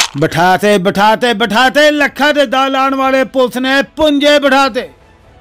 बिठाते बिठाते बिठाते लखा दे दाल आने वाले पुलिस ने पुंजे बिठाते।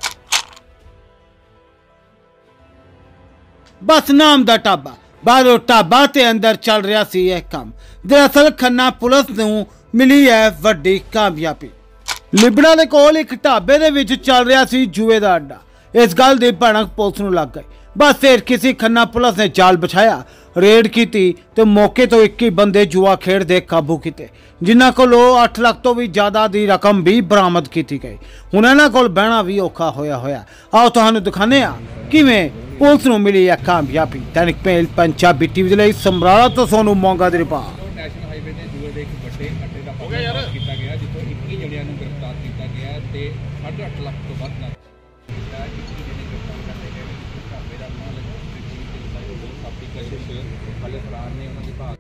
बस नाम दा ढाबा, बाहरों ढाबा ते अंदर चल रहा सी यह काम। दरअसल खन्ना पुलिस नूं मिली है वड्डी कामयाबी। लिबड़ा दे कोल एक ढाबे दे विच चल रहा सी जुए दा अड्डा। इस गल दी भनक पुलिस नूं लग गई। बस फिर किसी खन्ना पुलिस ने जाल बिछाया, रेड की तो मौके तो 21 बंदे जुआ खेडदे काबू किए, जिन्हां कोलों 8 लाख तो भी ज़्यादा की रकम भी बरामद की गई। हुण इन्हां कोल बहना भी औखा होया। आओ तुहानूं दिखाने आ किवें पुलिस नूं मिली है कामयाबी। दैनिक मेल पंजाबी टीवी लई समराला तो सोनू मोंगा दी रिपोर्ट। नेशनल हाईवे ते जुए दे एक ਵੱਡੇ ਅੱਡੇ ਦਾ ਪਰਚਾ ਕੀਤਾ ਗਿਆ, ਜਿੱਥੋਂ 21 ਜਣਿਆਂ ਨੂੰ ਗ੍ਰਿਫਤਾਰ ਕੀਤਾ ਗਿਆ ਤੇ 8.5 ਲੱਖ ਤੋਂ ਵੱਧ ਨਕਦ ਜਿਹੜਾ 21 ਜਣੇ ਗ੍ਰਿਫਤਾਰ ਕਰਦੇ ਗਏ। ਢਾਬੇ ਦਾ ਮਾਲਕ ਸਾਬੀ ਕਸ਼ਿਸ਼ ਵਾਲੇ ਫਰਾਰ ਨੇ ਉਹਨਾਂ ਦੀ ਭਾਲ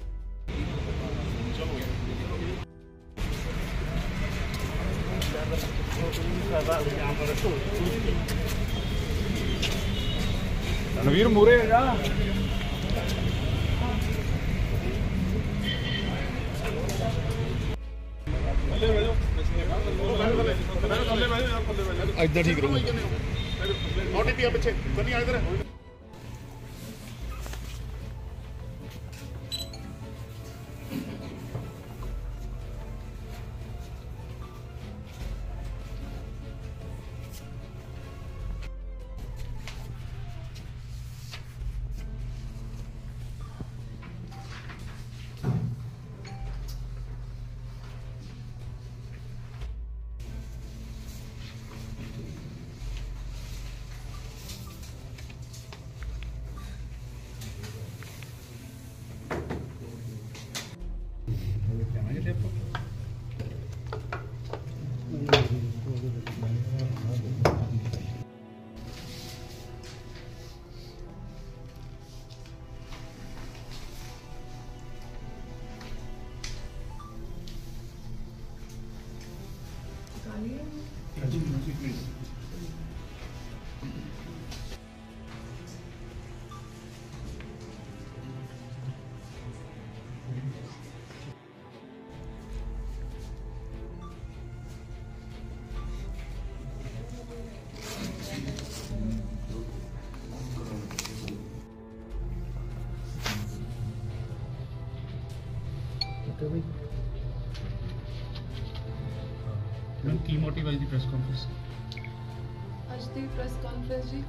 ਰਣਵੀਰ ਮੂਰੇ ਜਾ ਇੱਧਰ ਠੀਕ ਰਹੂ। ਓਟੀਪੀ ਆ ਪਿੱਛੇ ਬੰਨੀ ਆ ਇਧਰ। ਕੀ ਮੋਟਿਵ ਹੈ ਜੀ ਪ੍ਰੈਸ ਕਾਨਫਰੰਸ? ਅੱਜ ਦੀ ਪ੍ਰੈਸ ਕਾਨਫਰੰਸ ਜੀ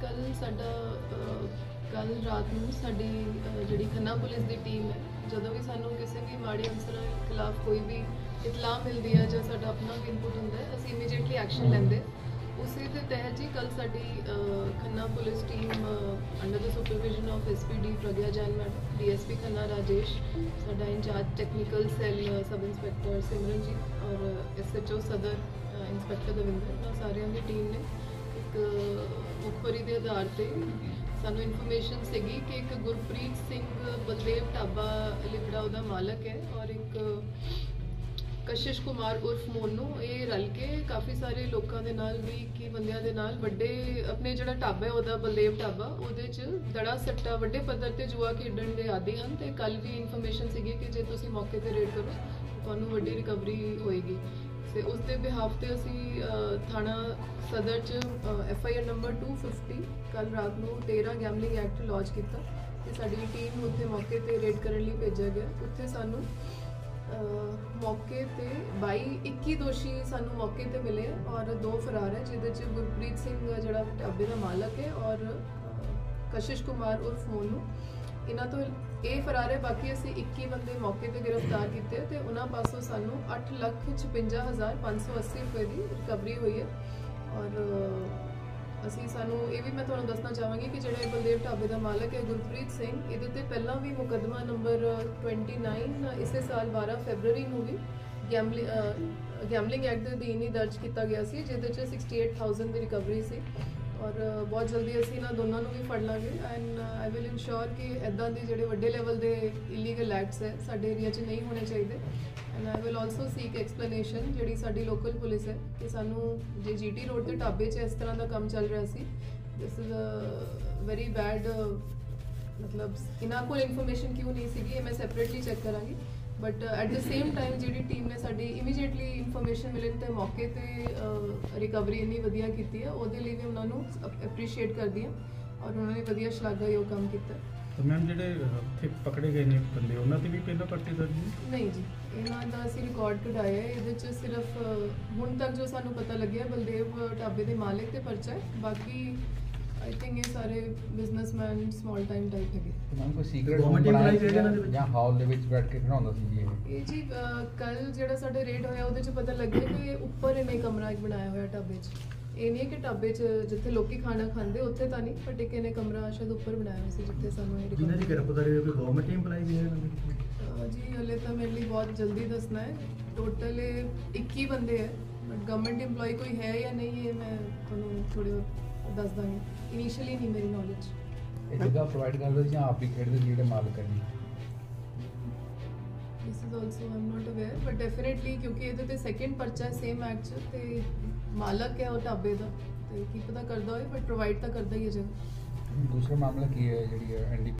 ਕੱਲ ਰਾਤ ਨੂੰ ਸਾਡੀ ਜਿਹੜੀ ਖੰਨਾ ਪੁਲਿਸ ਦੀ ਟੀਮ ਹੈ, ਜਦੋਂ ਵੀ ਸਾਨੂੰ ਕਿਸੇ ਵੀ ਮਾੜੇ ਅਨਸਰਾਂ ਖਿਲਾਫ ਕੋਈ ਵੀ ਇਤਲਾਹ ਮਿਲਦੀ ਹੈ ਜਾਂ ਸਾਡਾ ਆਪਣਾ ਵੀ ਇਨਪੁਟ ਹੁੰਦਾ ਹੈ, ਅਸੀਂ ਇਮੀਡੀਏਟਲੀ ਐਕਸ਼ਨ ਲੈਂਦੇ। ਉਸੇ ਦੇ ਤਹਿਤ ਜੀ ਕੱਲ ਸਾਡੀ Khanna police team under the supervision of SPD Pragya Jain madam, DSP Khanna Rajesh, ਸਾਡਾ incharge technical cell sub inspector Simranjeet ਔਰ ਐਸਐਚਓ ਸਦਰ ਇੰਸਪੈਕਟਰ ਦਵਿੰਦਰ, ਉਹਨਾਂ ਸਾਰਿਆਂ ਦੀ ਟੀਮ ਨੇ ਇੱਕ ਮੁਖਬਰੀ ਦੇ ਆਧਾਰ ਤੇ ਸਾਨੂੰ ਇਨਫੋਰਮੇਸ਼ਨ ਸੀਗੀ ਕਿ ਇੱਕ ਗੁਰਪ੍ਰੀਤ ਸਿੰਘ ਬਲਦੇਵ ਢਾਬਾ ਲਿਬੜਾ ਉਹਦਾ ਮਾਲਕ ਹੈ ਔਰ ਇੱਕ ਕਸ਼ਿਸ਼ ਕੁਮਾਰ ਉਰਫ ਮੋਨੂ, ਇਹ ਰਲ ਕੇ ਕਾਫੀ ਸਾਰੇ ਲੋਕਾਂ ਦੇ ਨਾਲ ਵੀ 21 ਬੰਦਿਆਂ ਦੇ ਨਾਲ ਵੱਡੇ ਆਪਣੇ ਜਿਹੜਾ ਢਾਬਾ ਹੈ ਉਹਦਾ ਬਲਦੇਵ ਢਾਬਾ, ਉਹਦੇ 'ਚ ਦੜਾ ਸੱਟਾ ਵੱਡੇ ਪੱਧਰ ਤੇ ਜੂਆ ਖੇਡਣ ਦੇ ਆਦੀ ਹਨ। ਤੇ ਕੱਲ ਵੀ ਇਨਫੋਰਮੇਸ਼ਨ ਸੀਗੀ ਕਿ ਜੇ ਤੁਸੀਂ ਮੌਕੇ ਤੇ ਰੇਡ ਕਰੋ ਤੁਹਾਨੂੰ ਵੱਡੀ ਰਿਕਵਰੀ ਹੋਏਗੀ। ਤੇ ਉਸ ਦੇ ਬਿਹਾਫ ਤੇ ਅਸੀਂ ਥਾਣਾ ਸਦਰ 'ਚ FIR ਨੰਬਰ 250 ਕੱਲ ਰਾਤ ਨੂੰ 13 ਗੈਮਲਿੰਗ ਐਕਟ ਲੌਂਚ ਕੀਤਾ ਤੇ ਸਾਡੀ ਟੀਮ ਉੱਥੇ ਮੌਕੇ ਤੇ ਰੇਡ ਕਰਨ ਲਈ ਭੇਜਿਆ ਗਿਆ। ਉੱਥੇ ਸਾਨੂੰ ਮੌਕੇ ਤੇ 21 ਦੋਸ਼ੀ ਸਾਨੂੰ ਮੌਕੇ ਤੇ ਮਿਲੇ ਔਰ 2 ਫਰਾਰ ਹੈ, ਜਿਹਦੇ 'ਚ ਗੁਰਪ੍ਰੀਤ ਸਿੰਘ ਜਿਹੜਾ ਢਾਬੇ ਦਾ ਮਾਲਕ ਹੈ ਔਰ ਕਸ਼ਿਸ਼ ਕੁਮਾਰ ਉਰਫ ਮੋਨੂ, ਇਹਨਾਂ ਤੋਂ ਇਹ ਫਰਾਰ ਹੈ। ਬਾਕੀ ਅਸੀਂ 21 ਬੰਦੇ ਮੌਕੇ ਤੇ ਗ੍ਰਿਫਤਾਰ ਕੀਤੇ ਤੇ ਉਹਨਾਂ ਪਾਸੋਂ ਸਾਨੂੰ 8,56,580 ਰੁਪਏ ਦੀ ਰਿਕਵਰੀ ਹੋਈ ਹੈ। ਔਰ ਸਾਨੂੰ ਇਹ ਵੀ ਮੈਂ ਤੁਹਾਨੂੰ ਦੱਸਣਾ ਚਾਹਾਂਗੀ ਕਿ ਜਿਹੜਾ ਬਲਦੇਵ ਢਾਬੇ ਦਾ ਮਾਲਕ ਹੈ ਗੁਰਪ੍ਰੀਤ ਸਿੰਘ, ਇਹਦੇ ਤੇ ਪਹਿਲਾਂ ਵੀ ਮੁਕੱਦਮਾ ਨੰਬਰ 29 ਇਸੇ ਸਾਲ 12 ਫਰਵਰੀ ਨੂੰ ਵੀ ਗੈਮਲਿੰਗ ਐਕਟ ਦੇ ਅਧੀਨ ਹੀ ਦਰਜ ਕੀਤਾ ਗਿਆ ਸੀ, ਜਿਹਦੇ 'ਚ 68,000 ਦੀ ਰਿਕਵਰੀ ਸੀ। ਔਰ ਬਹੁਤ ਜਲਦੀ ਅਸੀਂ ਇਹਨਾਂ ਦੋਨਾਂ ਨੂੰ ਵੀ ਫੜ ਲਾਂਗੇ ਐਂਡ ਆਈ ਵਿਲ ਇਨਸ਼ੋਰ ਕਿ ਇੱਦਾਂ ਦੇ ਜਿਹੜੇ ਵੱਡੇ ਲੈਵਲ ਦੇ ਇਲੀਗਲ ਐਕਟਸ ਹੈ ਸਾਡੇ ਏਰੀਆ 'ਚ ਨਹੀਂ ਹੋਣੇ ਚਾਹੀਦੇ। And I will also seek explanation ਜਿਹੜੀ ਸਾਡੀ ਲੋਕਲ ਪੁਲਿਸ ਹੈ ਕਿ ਸਾਨੂੰ ਜੇ GT ਰੋਡ ਤੇ ਢਾਬੇ 'ਚ ਇਸ ਤਰ੍ਹਾਂ ਦਾ ਕੰਮ ਚੱਲ ਰਿਹਾ ਸੀ, this is a very bad, ਮਤਲਬ ਇਹਨਾਂ ਕੋਲ ਇਨਫੋਰਮੇਸ਼ਨ ਕਿਉਂ ਨਹੀਂ ਸੀਗੀ, ਇਹ ਮੈਂ ਸੈਪਰੇਟਲੀ ਚੈੱਕ ਕਰਾਂਗੀ। But at the same time ਜਿਹੜੀ ਟੀਮ ਨੇ ਸਾਡੀ ਇਮੀਡੀਏਟਲੀ ਇਨਫੋਰਮੇਸ਼ਨ ਮਿਲਣ ਤੇ ਮੌਕੇ ਤੇ ਰਿਕਵਰੀ ਇੰਨੀ ਵਧੀਆ ਕੀਤੀ ਹੈ, ਉਹਦੇ ਲਈ ਵੀ ਉਹਨਾਂ ਨੂੰ ਐਪਰੀਸ਼ੀਏਟ ਕਰਦੀ ਹਾਂ ਔਰ ਉਹਨਾਂ ਨੇ ਵਧੀਆ ਸ਼ਲਾਘਾਯੋਗ ਕੰਮ ਕੀਤਾ। तो मैम ਜਿਹੜੇ ਉੱਥੇ ਪਕੜੇ ਗਏ ਨੇ ਬੰਦੇ ਉਹਨਾਂ ਤੇ ਵੀ ਪਹਿਲਾਂ ਪਰਚੇ ਦਰਜ ਨੇ? ਨਹੀਂ ਜੀ, ਇਹਨਾਂ ਦਾ ਅਸੀਂ ਰਿਕਾਰਡ ਕਢਾਇਆ ਹੈ। ਇਹਦੇ 'ਚ ਸਿਰਫ ਹੁਣ ਤੱਕ ਜੋ ਸਾਨੂੰ ਪਤਾ ਲੱਗਿਆ ਬਲਦੇਵ ਢਾਬੇ ਦੇ ਮਾਲਿਕ ਤੇ ਪਰਚਾ ਹੈ, ਬਾਕੀ ਆਈ ਥਿੰਕ ਇਹ ਸਾਰੇ ਬਿਜ਼ਨਸਮੈਨ ਸਮਾਲ ਟਾਈਮ ਟਾਈਪ ਹੈਗੇ। ਮੈਮ ਕੋਈ ਸੀਕ੍ਰੇਟ ਰੂਮ ਬਣਾਇਆ ਸੀ ਜਾਂ ਹਾਲ ਦੇ ਵਿੱਚ ਬੈਠ ਕੇ ਖੜਾਉਂਦਾ ਸੀ ਜੀ ਇਹ ਜੀ ਕੱਲ ਜਿਹੜਾ ਸਾਡੇ ਰੇਡ ਹੋਇਆ ਉਹਦੇ 'ਚ ਪਤਾ ਲੱਗਿਆ ਕਿ ਉੱਪਰ ਇਹਨੇ ਕਮਰਾ ਇੱਕ ਬਣਾਇਆ ਹੋਇਆ ਢਾਬੇ 'ਚ। ਇਹ ਨਹੀਂ ਕਿ ਢਾਬੇ 'ਚ ਜਿੱਥੇ ਲੋਕੀ ਖਾਣਾ ਖਾਂਦੇ ਉੱਥੇ ਤਾਂ ਨਹੀਂ, ਪਰ ਇੱਕ ਇਹਨੇ ਕਮਰਾ ਸ਼ਾਇਦ ਉੱਪਰ ਬਣਾਇਆ ਹੋਇਆ ਸੀ ਜਿੱਥੇ ਸਾਨੂੰ ਇਹ ਜਿਨ੍ਹਾਂ ਦੀ ਗ੍ਰਿਫਤਾਰੀ ਹੋਈ ਕੋਈ ਗਵਰਨਮੈਂਟ ਇੰਪਲਾਈ ਵੀ ਹੈ? ਜੀ ਹਲੇ ਤਾਂ ਮੇਰੇ ਲਈ ਬਹੁਤ ਜਲਦੀ ਦੱਸਣਾ ਹੈ। ਟੋਟਲ 21 ਬੰਦੇ ਹੈ, ਬਟ ਗਵਰਨਮੈਂਟ EMPLOYE ਕੋਈ ਹੈ ਜਾਂ ਨਹੀਂ ਇਹ ਮੈਂ ਤੁਹਾਨੂੰ ਥੋੜੇ ਦੱਸ ਦਾਂਗੀ। ਇਨੀਸ਼ੀਅਲੀ ਨਹੀਂ ਮੇਰੀ ਨੌਲੇਜ। ਇਹ ਜਗ੍ਹਾ ਪ੍ਰੋਵਾਈਡ ਕਰਦੇ ਸੀ ਜਾਂ ਆਪ ਵੀ ਖੇਡਦੇ ਸੀ ਜਿਹੜੇ ਮਾਲਕ ਹੈ ਜੀ? This is also I am not aware, but definitely ਕਿਉਂਕਿ ਇਹਦੇ ਤੇ ਸੈਕਿੰਡ ਪਰਚਾ ਹੈ ਸੇਮ ਐਕਟ 'ਚ ਤੇ ਮਾਲਕ ਹੈ ਉਹ ਢਾਬੇ ਦਾ, ਤੇ ਕੀ ਪਤਾ ਕਰਦਾ ਹੋਏ, ਬਟ ਪ੍ਰੋਵਾਈਡ ਤਾਂ ਕਰਦਾ ਹੀ ਹੈ ਜਗ੍ਹਾ। ਦੂਸਰਾ ਮਾਮਲਾ ਕੀ ਹੈ ਜਿਹੜੀ ਐਨਡੀ